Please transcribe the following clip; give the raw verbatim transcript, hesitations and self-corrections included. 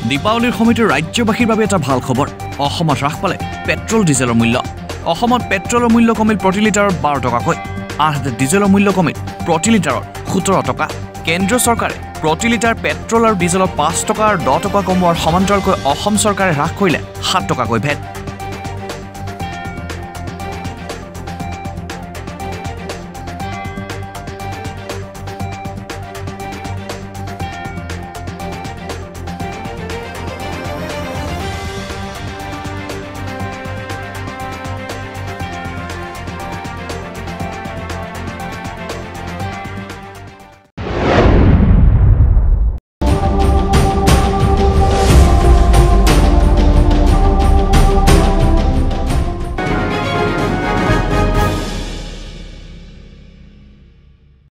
দীপাৱলীৰ সময়তে ৰাজ্যবাসীৰ বাবে এটা ভাল খবৰ অসমত হ্ৰাস পালে পেট্ৰল ডিজেলৰ মূল্য অসমত পেট্ৰলৰ মূল্য কমিল প্ৰতি লিটাৰত বাৰ টকাকৈ আনহাতে ডিজেলৰ মূল্য কমিল প্ৰতি লিটাৰত সোতৰ টকা কেন্দ্ৰীয় চৰকাৰে প্ৰতি লিটাৰ পেট্ৰল আৰু ডিজেলৰ পাঁচ টকা আৰু দহ টকা কমোৱাৰ সমান্তৰালকৈ অসম চৰকাৰে হ্ৰাস কৰিলে সাত টকাকৈ ভেট